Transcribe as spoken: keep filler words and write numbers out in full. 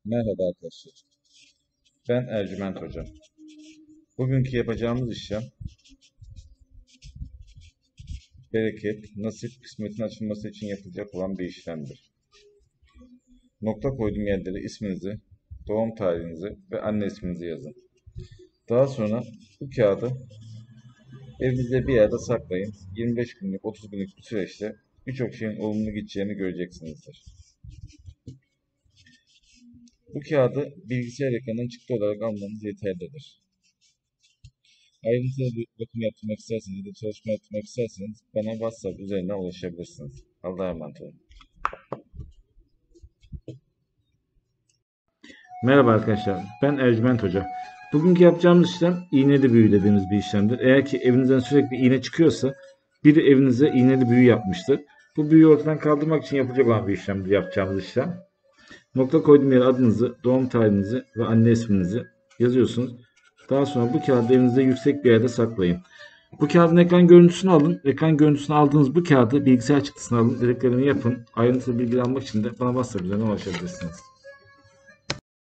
Merhaba arkadaşlar. Ben Ercüment Hocam. Bugünkü yapacağımız işlem bereket, nasip, kısmetin açılması için yapılacak olan bir işlemdir. Nokta koyduğum yerlere isminizi, doğum tarihinizi ve anne isminizi yazın. Daha sonra bu kağıdı evinizde bir yerde saklayın. yirmi beş günlük, otuz günlük bir süreçte birçok şeyin olumlu gideceğini göreceksinizdir. Bu kağıdı bilgisayar ekranından çıktı olarak almanız yeterlidir. Ayrıntılı bir bakım yaptırmak isterseniz ya da çalışma yaptırmak isterseniz bana WhatsApp üzerinden ulaşabilirsiniz. Allah'a emanet olun. Merhaba arkadaşlar, ben Ercüment Hoca. Bugünkü yapacağımız işlem iğneli büyü dediğimiz bir işlemdir. Eğer ki evinizden sürekli iğne çıkıyorsa biri evinize iğneli büyü yapmıştır. Bu büyüyü ortadan kaldırmak için yapılacak olan bir işlemdir yapacağımız işlem. Nokta koyduğum yere adınızı, doğum tarihinizi ve anne isminizi yazıyorsunuz. Daha sonra bu kağıdı evinizde yüksek bir yerde saklayın. Bu kağıdın ekran görüntüsünü alın. Ekran görüntüsünü aldığınız bu kağıdı bilgisayar çıktısını alın. Dediklerimi yapın. Ayrıntılı bilgi almak için de bana WhatsApp üzerinden ulaşabilirsiniz.